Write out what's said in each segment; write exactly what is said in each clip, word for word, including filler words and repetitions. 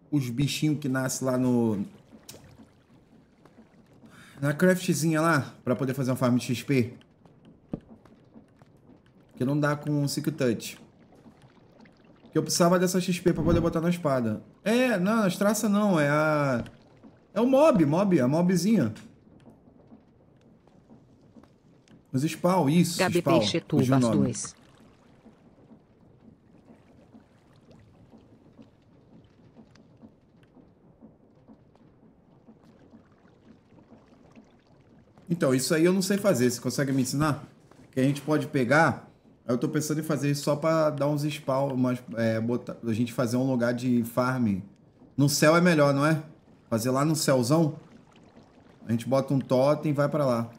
os bichinhos que nascem lá no... Na craftzinha lá, pra poder fazer uma farm de X P. Que não dá com o Silk Touch. Que eu precisava dessa X P pra poder botar na espada. É, não, as traças não, é a... É o mob, mob, a mobzinha. Os spawn, isso, Gabi spawn. Peixe Fugiu o Tubas nome. dois. Então, isso aí eu não sei fazer. Você consegue me ensinar? Que a gente pode pegar... Eu tô pensando em fazer isso só pra dar uns spawn, mas é, botar, a gente fazer um lugar de farm. No céu é melhor, não é? Fazer lá no céuzão. A gente bota um totem e vai pra lá.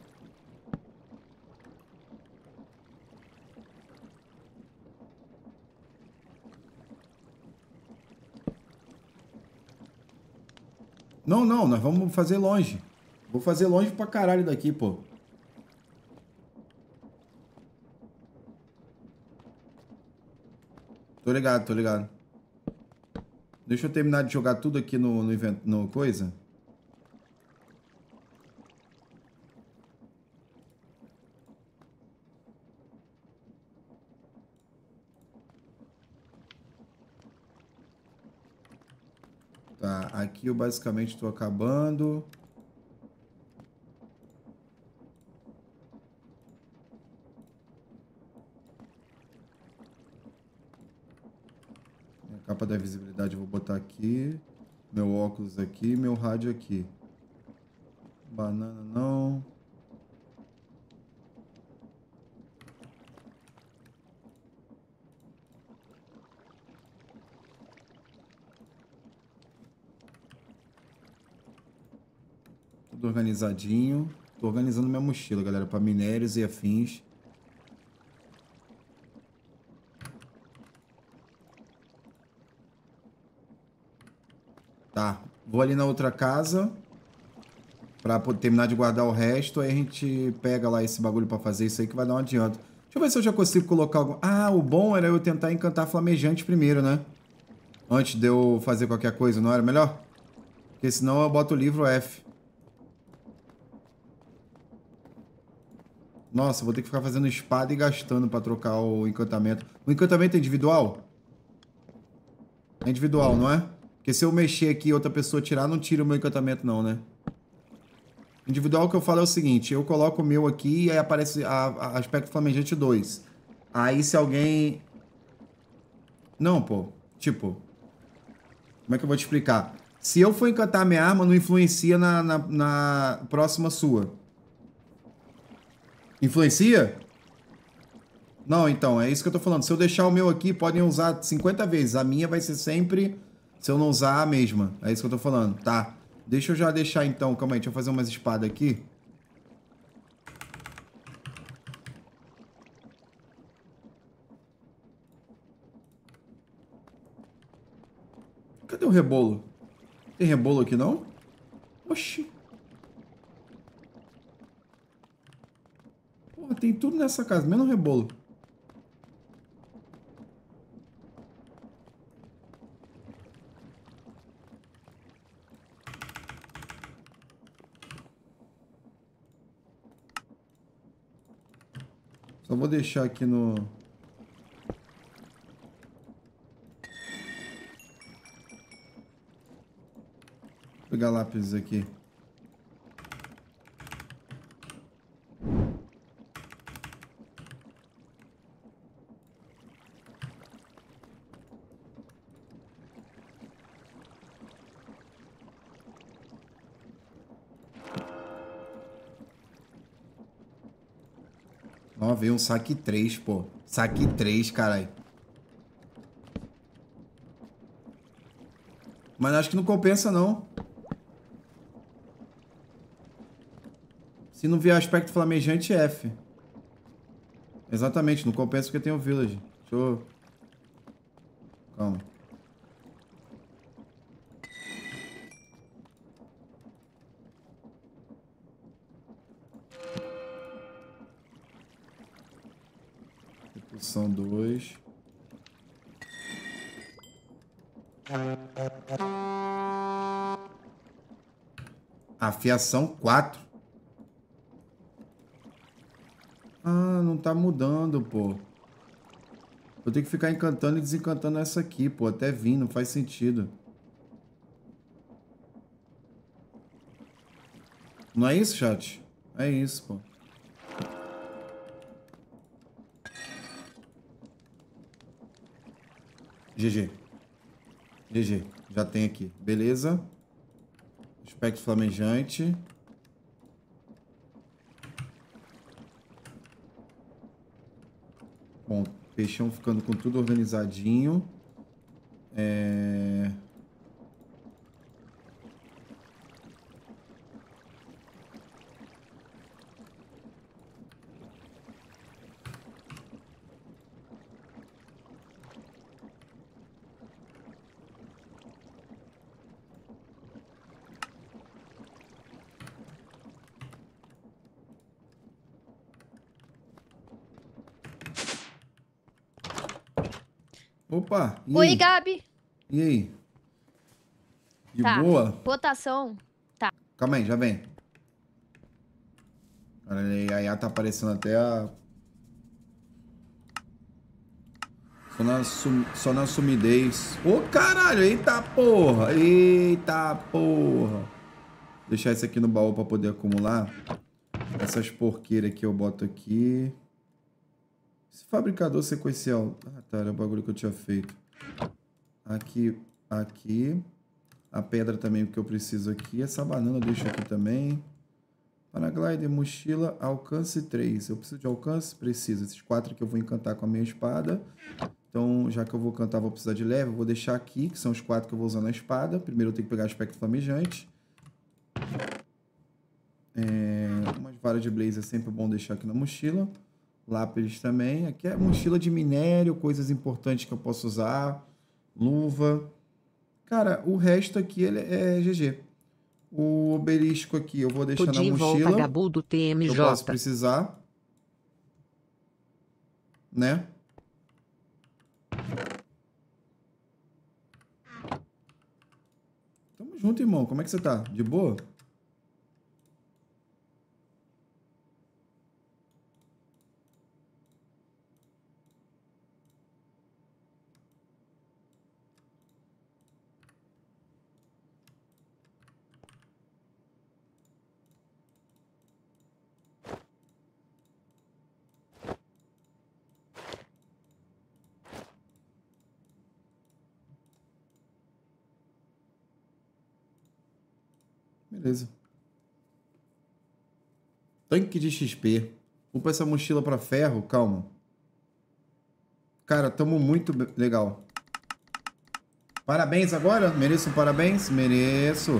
Não, não, nós vamos fazer longe. Vou fazer longe pra caralho daqui, pô. Tô ligado, tô ligado. Deixa eu terminar de jogar tudo aqui no, no evento, no coisa. Tá, aqui eu basicamente tô acabando. A capa da visibilidade eu vou botar aqui. Meu óculos aqui, meu rádio aqui. Banana não. Tudo organizadinho. Tô organizando minha mochila, galera, para minérios e afins. Tá, vou ali na outra casa pra poder terminar de guardar o resto. Aí a gente pega lá esse bagulho pra fazer isso aí que vai dar um adianto. Deixa eu ver se eu já consigo colocar algum... Ah, o bom era eu tentar encantar flamejante primeiro, né? Antes de eu fazer qualquer coisa, não era melhor? Porque senão eu boto o livro F. Nossa, vou ter que ficar fazendo espada e gastando pra trocar o encantamento. O encantamento é individual? É individual, não é? Porque se eu mexer aqui e outra pessoa tirar, não tira o meu encantamento não, né? Individual que eu falo é o seguinte, eu coloco o meu aqui e aí aparece a, a aspecto flamejante dois. Aí se alguém... Não, pô. Tipo... Como é que eu vou te explicar? Se eu for encantar minha arma, não influencia na, na, na próxima sua. Influencia? Não, então, é isso que eu tô falando. Se eu deixar o meu aqui, podem usar cinquenta vezes. A minha vai ser sempre, se eu não usar, a mesma. É isso que eu tô falando. Tá. Deixa eu já deixar então. Calma aí, deixa eu fazer umas espadas aqui. Cadê o rebolo? Tem rebolo aqui, não? Oxi. Porra, tem tudo nessa casa, menos rebolo. Só vou deixar aqui no... Vou pegar lápis aqui. Ó, veio um saque três, pô. Saque três, caralho. Mas acho que não compensa, não. Se não vier aspecto flamejante, F. Exatamente, não compensa porque tem o village. Deixa eu... Calma. Repulsão dois. Afiação quatro. Ah, não tá mudando, pô. Eu tenho que ficar encantando e desencantando essa aqui, pô. Até vir, não faz sentido. Não é isso, chat? É isso, pô. G G. G G. Já tem aqui. Beleza. Espectro flamejante. Bom, peixão ficando com tudo organizadinho. É... Opa, e Oi, aí? Gabi. E aí? De Tá. boa? Votação. Tá. Calma aí, já vem. Olha aí, a Yá tá aparecendo até a... Só na, sum... Só na sumidez. Ô, caralho! Eita porra! Eita porra! Deixar isso aqui no baú pra poder acumular. Essas porqueiras aqui eu boto aqui. Esse fabricador sequencial. Ah, tá. Era o bagulho que eu tinha feito. Aqui, aqui. A pedra também, porque eu preciso aqui. Essa banana eu deixo aqui também. Paraglider, mochila, alcance três. Eu preciso de alcance? Preciso. Esses quatro que eu vou encantar com a minha espada. Então, já que eu vou cantar, vou precisar de leve. Eu vou deixar aqui, que são os quatro que eu vou usar na espada. Primeiro eu tenho que pegar aspecto flamejante. É, umas varas de blaze é sempre bom deixar aqui na mochila. Lápis também. Aqui é mochila de minério, coisas importantes que eu posso usar. Luva. Cara, o resto aqui ele é G G. O obelisco aqui eu vou deixar Tô de na mochila. volta, Gabu do T M J. Eu posso precisar. Né? Tamo junto, irmão. Como é que você tá? De boa? Beleza. Tanque de X P. Vou pra essa mochila pra ferro. Calma. Cara, tamo muito legal. Parabéns agora? Mereço um parabéns? Mereço.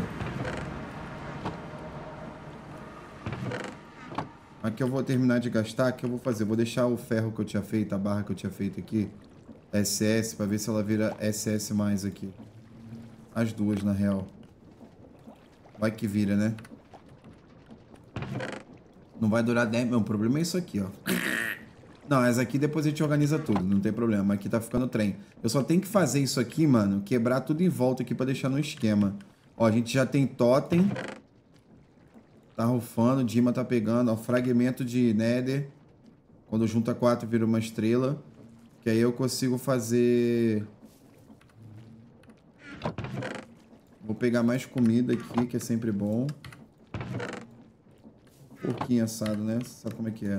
Aqui eu vou terminar de gastar. O que eu vou fazer? Eu vou deixar o ferro que eu tinha feito, a barra que eu tinha feito aqui. S S, pra ver se ela vira S S mais aqui. As duas, na real. Vai que vira, né? Não vai durar dez... Não, o problema é isso aqui, ó. Não, essa aqui depois a gente organiza tudo, não tem problema. Aqui tá ficando trem. Eu só tenho que fazer isso aqui, mano, quebrar tudo em volta aqui pra deixar no esquema. Ó, a gente já tem totem. Tá rufando, Dima tá pegando, ó, fragmento de Nether. Quando junta quatro vira uma estrela. Que aí eu consigo fazer... Vou pegar mais comida aqui, que é sempre bom. Porquinho assado, né? Sabe como é que é?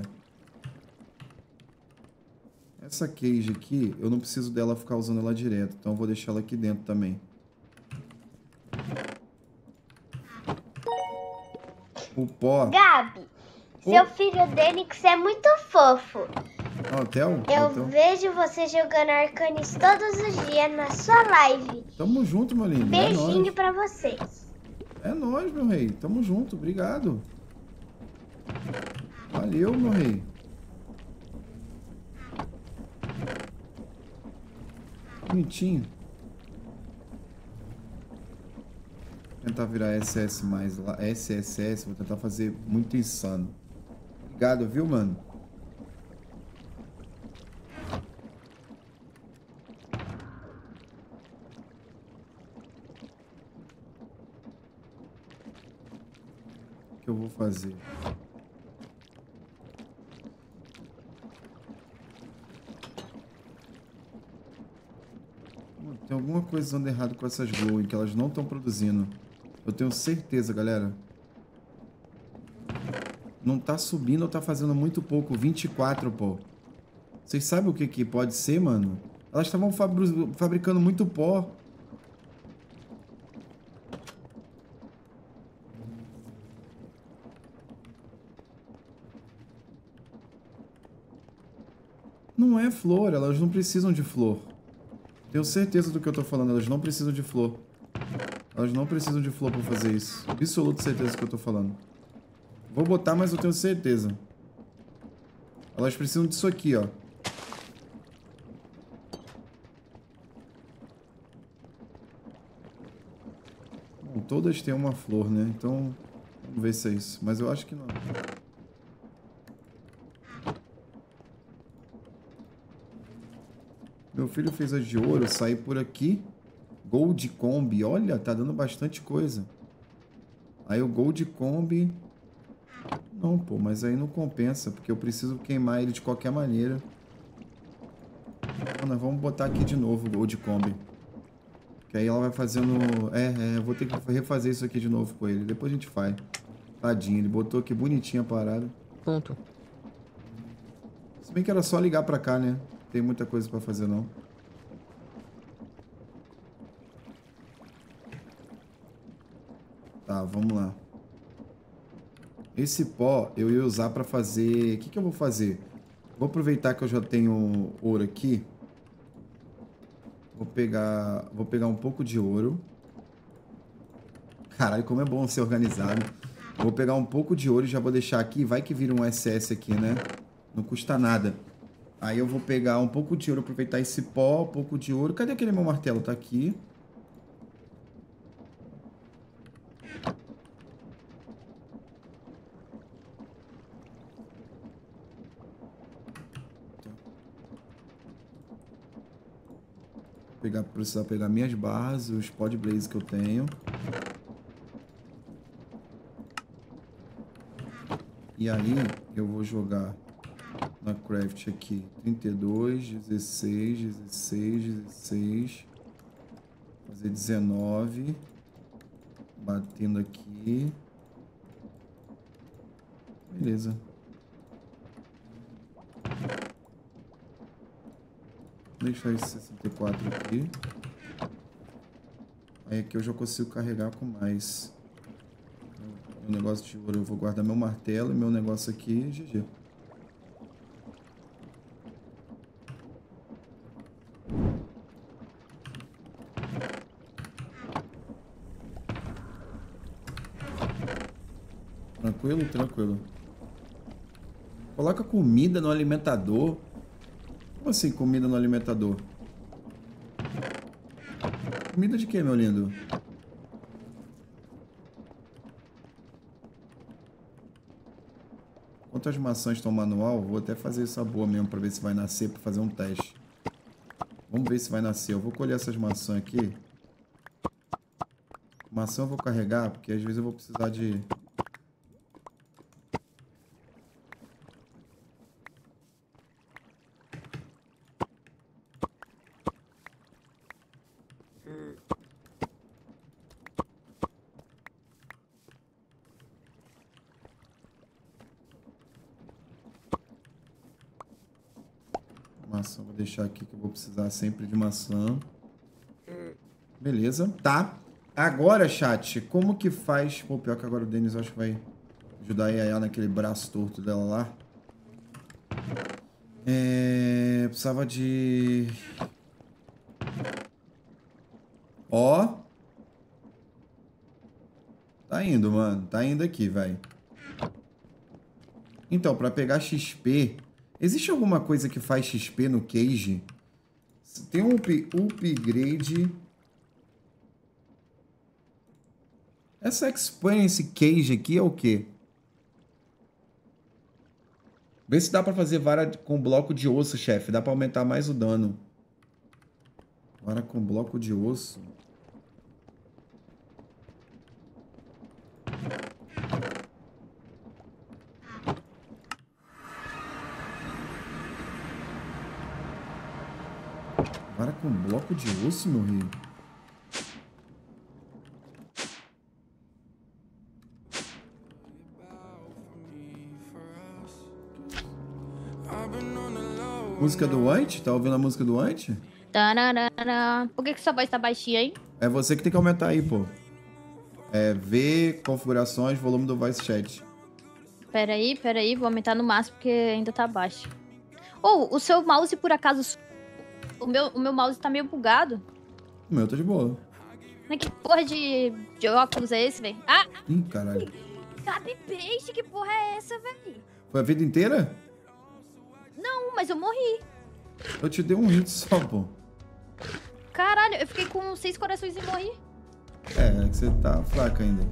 Essa cage aqui, eu não preciso dela ficar usando ela direto. Então eu vou deixar ela aqui dentro também. O pó... Gabi, Oh. seu filho Denix é muito fofo. Ó, oh, Theo? Eu Oh, Theo. vejo você jogando Arcanis todos os dias na sua live. Tamo junto, meu lindo. Beijinho É nóis. pra vocês. É nóis, meu rei. Tamo junto. Obrigado. Valeu, meu rei. Bonitinho. Vou tentar virar S S mais lá. S S S. Vou tentar fazer muito insano. Obrigado, viu, mano? eu vou fazer? Tem alguma coisa andando errado com essas glowing, que elas não estão produzindo. Eu tenho certeza, galera. Não tá subindo ou tá fazendo muito pouco. vinte e quatro, pô. Vocês sabem o que que pode ser, mano? Elas estavam fabri fabricando muito pó. Não é flor, elas não precisam de flor. Tenho certeza do que eu tô falando, elas não precisam de flor. Elas não precisam de flor pra fazer isso. Absoluta certeza do que eu tô falando. Vou botar, mas eu tenho certeza. Elas precisam disso aqui, ó. Bom, todas têm uma flor, né? Então, vamos ver se é isso. Mas eu acho que não. Meu filho fez as de ouro, sair por aqui. Gold Combi, olha, tá dando bastante coisa. Aí o Gold Combi... Não, pô, mas aí não compensa, porque eu preciso queimar ele de qualquer maneira. Então, nós vamos botar aqui de novo o Gold Combi. Que aí ela vai fazendo... É, é, eu vou ter que refazer isso aqui de novo com ele. Depois a gente faz. Tadinho, ele botou aqui bonitinha a parada. Ponto. Se bem que era só ligar pra cá, né? Não tem muita coisa pra fazer, não. Tá, vamos lá. Esse pó eu ia usar pra fazer... O que que eu vou fazer? Vou aproveitar que eu já tenho ouro aqui. Vou pegar... Vou pegar um pouco de ouro. Caralho, como é bom ser organizado. Vou pegar um pouco de ouro e já vou deixar aqui. Vai que vira um S S aqui, né? Não custa nada. Aí eu vou pegar um pouco de ouro, aproveitar esse pó, um pouco de ouro. Cadê aquele meu martelo? Tá aqui. Pegar, precisar pegar minhas barras, os pod blaze que eu tenho. E aí eu vou jogar na craft aqui trinta e dois, dezesseis, dezesseis, dezesseis. Fazer dezenove. Batendo aqui. Beleza. Deixar esse sessenta e quatro aqui. Aí aqui eu já consigo carregar com mais. O negócio de ouro eu vou guardar meu martelo e meu negócio aqui, G G. Tranquilo, tranquilo. Coloca comida no alimentador. Como assim comida no alimentador? Comida de quê, meu lindo? Quantas maçãs estão manual? Vou até fazer essa boa mesmo para ver se vai nascer, para fazer um teste. Vamos ver se vai nascer. Eu vou colher essas maçãs aqui. Maçã eu vou carregar, porque às vezes eu vou precisar de... Maçã, vou deixar aqui que eu vou precisar sempre de maçã. Beleza, tá. Agora, chat, como que faz... Pô, pior que agora o Denis acho que vai ajudar a Yaya naquele braço torto dela lá. É... Precisava de... Ó. Tá indo, mano. Tá indo aqui, velho. Então, pra pegar X P... Existe alguma coisa que faz X P no Cage? Tem um up, upgrade... Essa Experience Cage aqui é o quê? Vê se dá pra fazer vara com bloco de osso, chefe. Dá pra aumentar mais o dano. Vara com bloco de osso. Vara com bloco de osso, meu rio. Música do Ant? Tá ouvindo a música do Ant? Tararara. Por que que sua voz tá baixinha, hein? É você que tem que aumentar aí, pô. É ver configurações, volume do voice chat. Peraí, peraí, vou aumentar no máximo porque ainda tá baixo. Ou, oh, o seu mouse, por acaso... O meu, o meu mouse tá meio bugado. O meu tá de boa. Mas que porra de, de óculos é esse, velho? Ah! Ih, caralho. Gabi Peixe, que porra é essa, velho? Foi a vida inteira? Não, mas eu morri. Eu te dei um hit só, pô. Caralho, eu fiquei com seis corações e morri. É, é que você tá fraca ainda.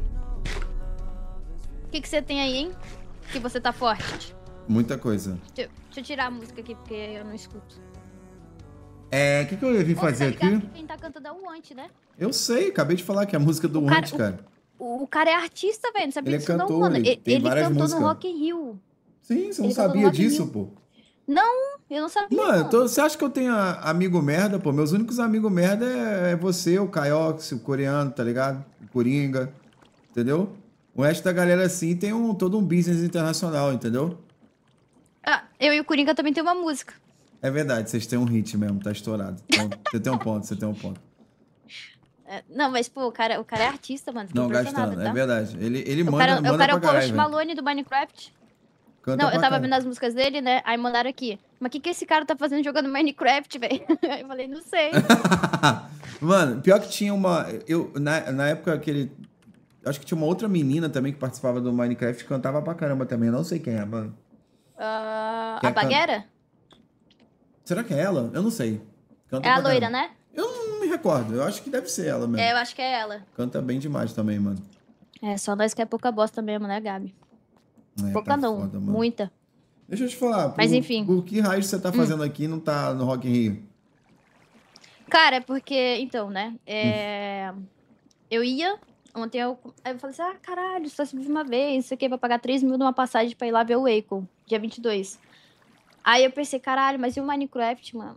O que que você tem aí, hein? Que você tá forte. Muita coisa. Deixa, eu- deixa eu tirar a música aqui, porque eu não escuto. É, o que, que eu ia vir Ô, fazer tá ligado aqui? que quem tá cantando é o Ant, né? Eu sei, acabei de falar que é a música do O cara- Ant, cara. O, o cara é artista, velho. Não sabia Ele é disso não, cantor, mano. ele Ele, tem ele várias cantou músicas. no Rock in Rio. Sim, você não Ele cantou no sabia Rock in disso, Rio. pô. Não, eu não sabia, Mano, mano. tô- você acha que eu tenho a- amigo merda, pô? Meus únicos amigos merda é, é você, o Caiox, o coreano, tá ligado? O Coringa, entendeu? O resto da galera, assim, tem um, todo um business internacional, entendeu? Ah, eu e o Coringa também tem uma música. É verdade, vocês têm um hit mesmo, tá estourado. Então, você tem um ponto, você tem um ponto. É, não, mas, pô, o cara, o cara é artista, mano. Fiquei Não, impressionada, gastando, é tá? verdade. Ele, ele O manda, cara, manda o cara é pra o caralho, Post velho. Malone do Minecraft. Canta Não, pra eu tava caralho. vendo as músicas dele, né? Aí mandaram aqui. Mas o que, que esse cara tá fazendo jogando Minecraft, velho? Aí eu falei, não sei. Mano, pior que tinha uma... Eu, na, na época que ele... Acho que tinha uma outra menina também que participava do Minecraft que cantava pra caramba também. Eu não sei quem é, mano. Ah, Quer a Baguera? Será que é ela? Eu não sei. Canta É a pra loira, caramba. né? Eu não me recordo. Eu acho que deve ser ela mesmo. É, eu acho que é ela. Canta bem demais também, mano. É, só nós que é pouca bosta mesmo, né, Gabi? É, Pouca tá não, foda, mano. muita. Deixa eu te falar. Por, Mas enfim. por que raio você tá fazendo aqui e não tá no Rock in Rio? Cara, é porque, então, né? Hum. É... Eu ia, ontem eu, aí eu falei assim, ah, caralho, só se vive uma vez, isso aqui vai pagar três mil numa passagem pra ir lá ver o Akon, dia vinte e dois. Aí eu pensei, caralho, mas e o Minecraft, mano?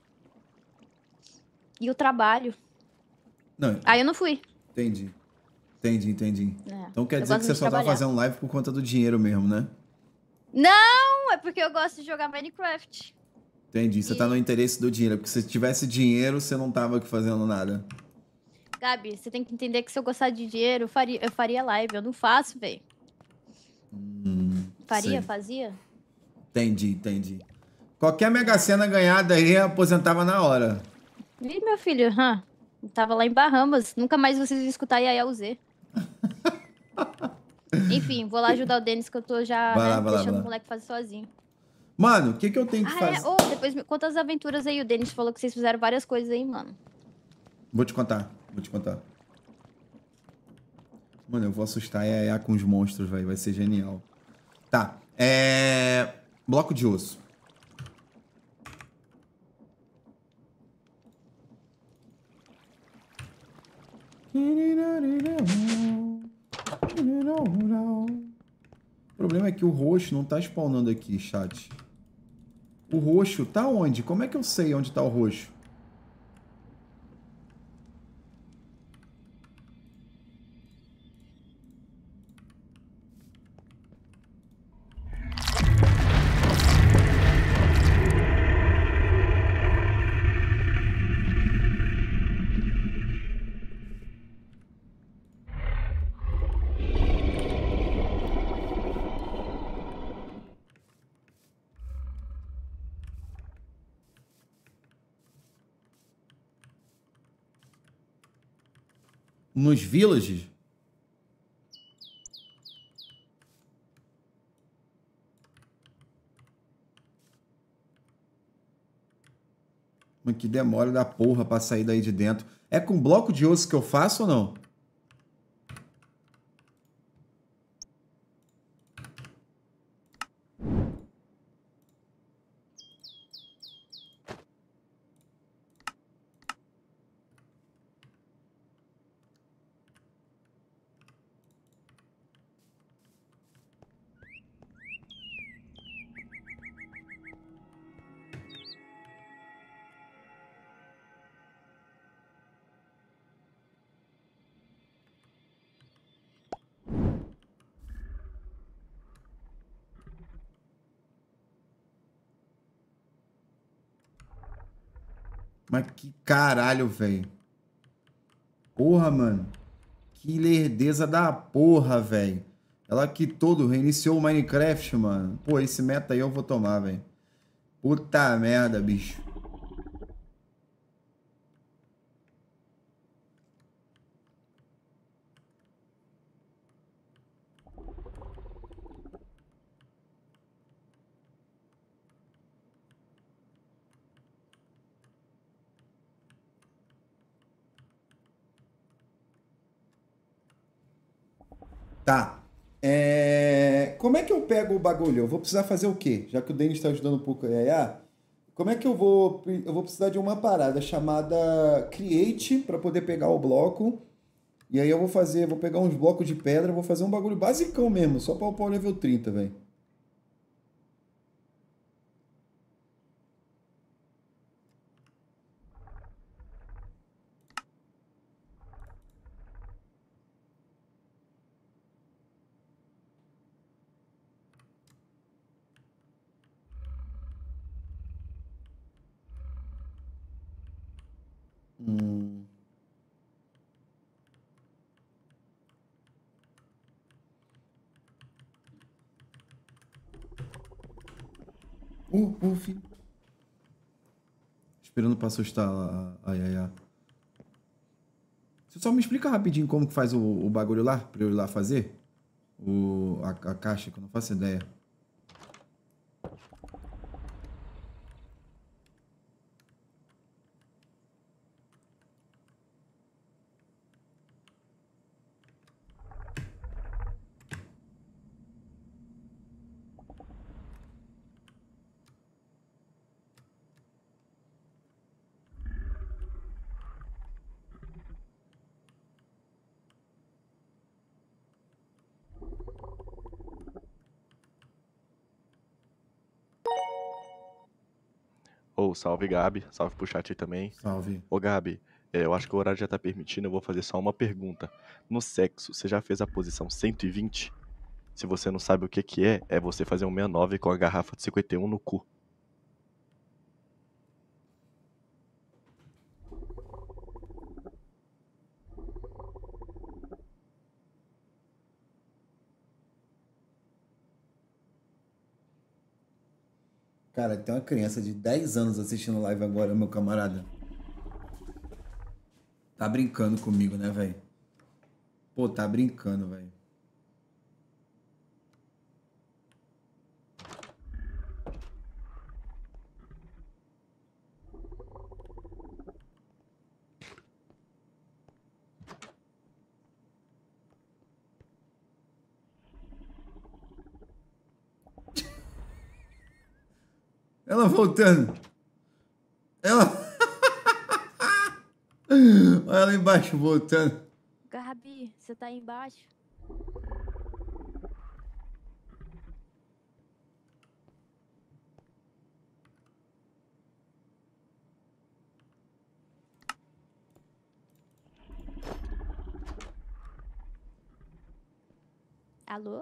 E o trabalho? Não, Aí eu não fui. entendi. Entendi, entendi. É, Então quer eu dizer gosto que você de só tá trabalhar. fazendo live por conta do dinheiro mesmo, né? Não, é porque eu gosto de jogar Minecraft. Entendi. Você E- tá no interesse do dinheiro. Porque se tivesse dinheiro, você não tava aqui fazendo nada. Gabi, você tem que entender que se eu gostar de dinheiro, eu faria, eu faria live. Eu não faço, velho. Hum, Faria, sei. fazia? Entendi, entendi. Qualquer Mega Sena ganhada aí, aposentava na hora. Ih, meu filho, hã? Eu tava lá em Bahamas. Nunca mais vocês iam escutar Yael Z. Enfim, vou lá ajudar o Denis, que eu tô já Vai né, lá, vai lá, deixando vai o lá. moleque fazer sozinho. Mano, o que que eu tenho que Ah, é? fazer? Ô, depois me conta as aventuras aí. O Denis falou que vocês fizeram várias coisas aí, mano. Vou te contar, vou te contar. Mano, eu vou assustar a Yaya com os monstros, velho. Vai ser genial. Tá, é... Bloco de osso. O problema é que o roxo não tá spawnando aqui, chat. O roxo tá onde? Como é que eu sei onde tá o roxo? Nos villages? Mas que demora da porra pra sair daí de dentro. É com bloco de osso que eu faço ou não? Mas que caralho, velho. Porra, mano. Que lerdeza da porra, velho. Ela que todo reiniciou o Minecraft, mano. Pô, esse meta aí eu vou tomar, velho. Puta merda, bicho. Tá. É... Como é que eu pego o bagulho? Eu vou precisar fazer o quê? Já que o Denis está ajudando um pouco a Yaya, como é que eu vou... Eu vou precisar de uma parada chamada Create para poder pegar o bloco. E aí eu vou fazer... Vou pegar uns blocos de pedra, vou fazer um bagulho basicão mesmo, só para upar o level trinta, velho. Hum. Uh, uh, filho. Esperando pra assustar a, a Yaya. Você só me explica rapidinho como que faz o, o bagulho lá, pra eu ir lá fazer? O, a, a caixa, que eu não faço ideia. Ô, salve, Gabi. Salve pro chat aí também. Salve. Ô, Gabi, é, eu acho que o horário já tá permitindo, eu vou fazer só uma pergunta. No sexo, você já fez a posição cento e vinte? Se você não sabe o que que é, é você fazer um sessenta e nove com a garrafa de cinquenta e um no cu. Cara, tem uma criança de dez anos assistindo live agora, meu camarada. Tá brincando comigo, né, velho? Pô, tá brincando, velho. Ela voltando. Ela... Olha ela embaixo voltando. Gabi, você tá aí embaixo? Alô?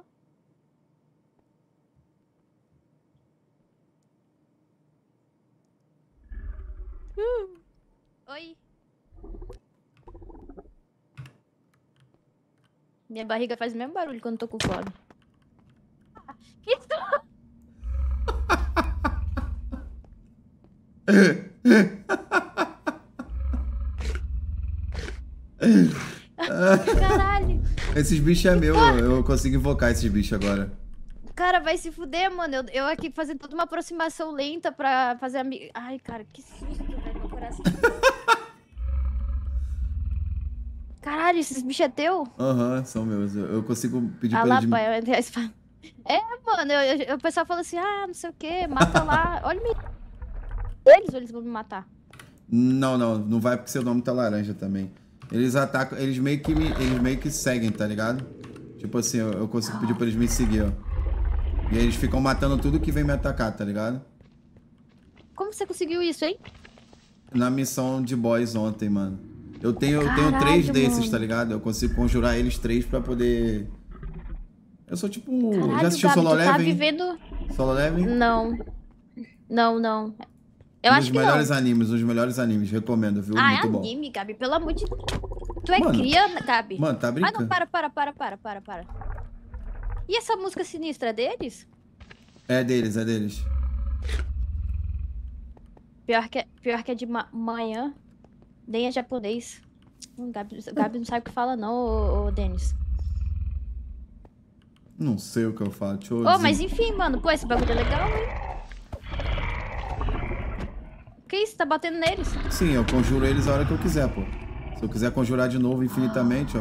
Uh. Oi. Minha barriga faz o mesmo barulho quando tô com fome. Isso! Caralho! Esses bichos é meu, eu consigo invocar esses bichos agora. Cara, vai se fuder, mano. Eu, eu aqui fazendo toda uma aproximação lenta pra fazer amigo. Ai, cara, que susto, velho. Meu coração. Caralho, esses bichos é teu? Aham, uhum, são meus. Eu, eu consigo pedir ah, pra lá, eles... pai, eu entrei a espada. É, mano, eu, eu, o pessoal fala assim, ah, não sei o que, mata lá. Olha me... Eles ou eles vão me matar? Não, não, não vai porque seu nome tá laranja também. Eles atacam, eles meio que me, eles meio que seguem, tá ligado? Tipo assim, eu, eu consigo pedir pra eles me seguir, ó. E eles ficam matando tudo que vem me atacar, tá ligado? Como você conseguiu isso, hein? Na missão de boys ontem, mano. Eu tenho, eu Caralho, tenho três desses, mano. tá ligado? Eu consigo conjurar eles três pra poder... Eu sou tipo... Caralho, Já assistiu Gabi, Solo tu tá Leveling? vivendo... Solo Leveling? Não. Não, não. Eu um acho dos que melhores não. animes, um dos melhores animes. Recomendo, viu? Ah, Muito é bom. anime, Gabi. Pelo amor de... Tu é Mano, cria, Gabi? Mano, tá Ah, não, brincando. para, para, para, para, para, para. E essa música sinistra é deles? É deles, é deles. Pior que é, pior que é de ma manhã. Nem é japonês. Hum, Gabi, Gabi não sabe o que fala, não, ô, ô Denis. Não sei o que eu falo. Deixa eu Ô, dizer. mas enfim, mano. Pô, esse bagulho é legal, hein? Que isso? Tá batendo neles? Sim, eu conjuro eles a hora que eu quiser, pô. Se eu quiser conjurar de novo infinitamente, ó.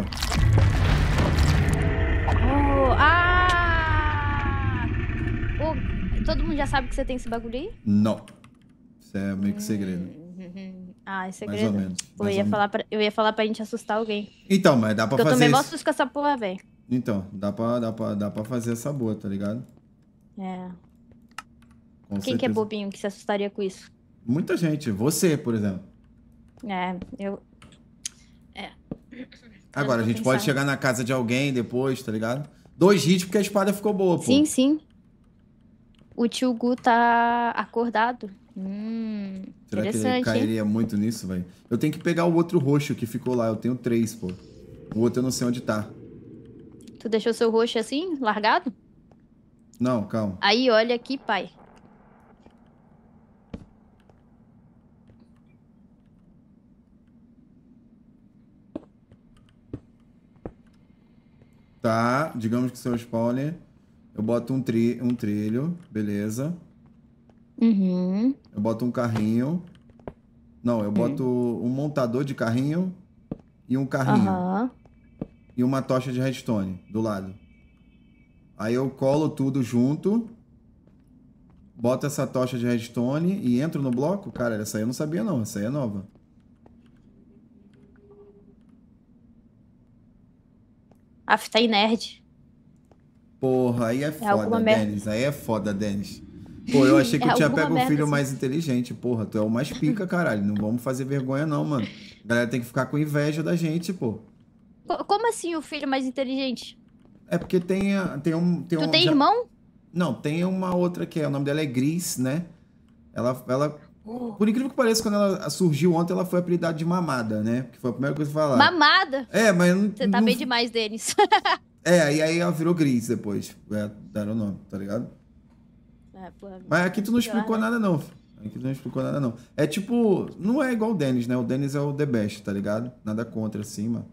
Oh, ah! Ô, todo mundo já sabe que você tem esse bagulho aí? Não. Isso é meio que segredo. Uhum. Ah, é Mais segredo? ou menos. Pô, eu mais ia, ou falar pra, eu ia falar pra gente assustar alguém. Então, mas dá pra Porque eu fazer tomei mó isso. susto com essa porra, velho. Então, dá pra, dá, pra, dá pra fazer essa boa, tá ligado? É. Com Quem que é certeza. bobinho que se assustaria com isso? Muita gente. Você, por exemplo. É, eu. Agora, a vou gente pode pensar. chegar na casa de alguém depois, tá ligado? Dois hits porque a espada ficou boa, pô. Sim, sim. O tio Gu tá acordado. Hum, Será que ele interessante, hein? cairia muito nisso, velho? Eu tenho que pegar o outro roxo que ficou lá. Eu tenho três, pô. O outro eu não sei onde tá. Tu deixou seu roxo assim, largado? Não, calma. Aí, olha aqui, pai. Tá, digamos que seu spawner. Eu boto um, tri, um trilho, beleza. Uhum. Eu boto um carrinho. Não, eu boto um montador de carrinho e um carrinho. Aham. E uma tocha de redstone do lado. Aí eu colo tudo junto. Boto essa tocha de redstone e entro no bloco. Cara, essa aí eu não sabia não, essa aí é nova. Aff, tá aí nerd. Porra, aí é foda, alguma merda. Denis. Aí é foda, Denis. Pô, eu achei que É eu tinha alguma pego um merda, filho assim. mais inteligente. Porra, tu é o mais pica, caralho. Não vamos fazer vergonha não, mano. A galera tem que ficar com inveja da gente, pô. Co- Como assim o filho mais inteligente? É porque tem, a- tem um... Tem Tu um, tem já- irmão? Não, tem uma outra que é... O nome dela é Gris, né? Ela... ela Oh. Por incrível que pareça, quando ela surgiu ontem, ela foi apelidada de mamada, né? Que foi a primeira coisa que falar. Mamada! É, mas não... Você tá não- bem demais, Denis. É, e aí ela virou Gris depois. É, deram o nome, tá ligado? É, porra. Mas aqui tu não explicou Pior, né? nada, não. filho. Aqui tu não explicou nada, não. É tipo, não é igual o Denis, né? O Denis é o the best, tá ligado? Nada contra, assim, mano.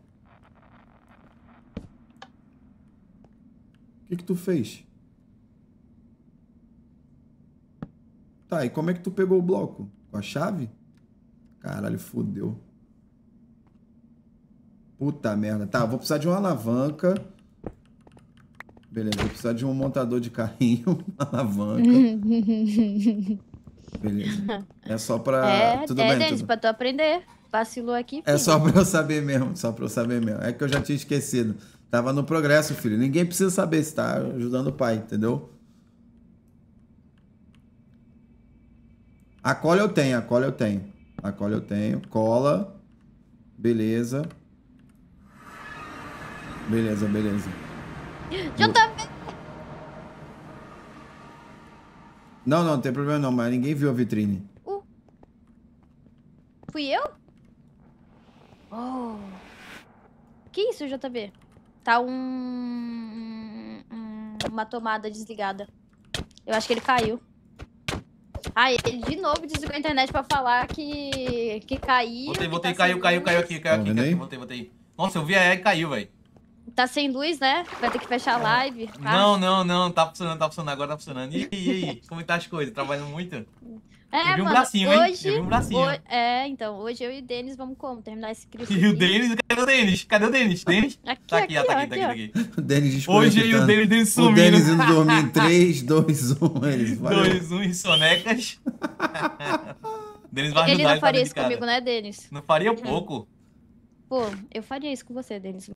O que que tu fez? Tá, e como é que tu pegou o bloco? Com a chave? Caralho, fudeu. Puta merda. Tá, vou precisar de uma alavanca. Beleza, vou precisar de um montador de carrinho. Uma alavanca. Beleza. É só pra... É, tudo é bem, Denis, tudo... pra tu aprender. Vacilou aqui, É filho. só pra eu saber mesmo, só pra eu saber mesmo. É que eu já tinha esquecido. Tava no progresso, filho. Ninguém precisa saber se tá ajudando o pai, entendeu? A cola eu tenho, a cola eu tenho. A cola eu tenho. Cola. Beleza. Beleza, beleza. Já tá vendo? Não, não, não tem problema não, mas ninguém viu a vitrine. Uh. Fui eu? Oh. Que isso, J B? Tá um... um- uma tomada desligada. Eu acho que ele caiu. Ah, ele de novo desligou a internet pra falar que, que caiu. Voltei, que voltei, tá caiu, sem caiu, luz. caiu aqui, caiu Tá aqui, vendo caiu aí? aqui, voltei, voltei. Nossa, eu vi a e caiu, velho. Tá sem luz, né? Vai ter que fechar a live. Ah. Não, não, não, tá funcionando, tá funcionando, agora tá funcionando. E aí, e aí, como é que tá as coisas? Trabalhando muito? É, Eu vi um mano, bracinho, hein? hoje, Eu vi um bracinho. ho- É, então, hoje eu e o Denis vamos como? Terminar esse Cristo E o aqui. Denis, cadê o Denis? Cadê o Denis? Denis? Aqui, Tá aqui, ó, tá ó, aqui, tá aqui, tá aqui. O Denis Hoje eu e o desconectando. Denis, Denis O sumindo. Denis indo dormir em três, dois, um. Eles, valeu. Dois, um em sonecas. Denis vai Ele ajudar, não ele tá faria dentro isso de casa. comigo, né, Denis? Não faria pouco. Pô, eu faria isso com você, Denis.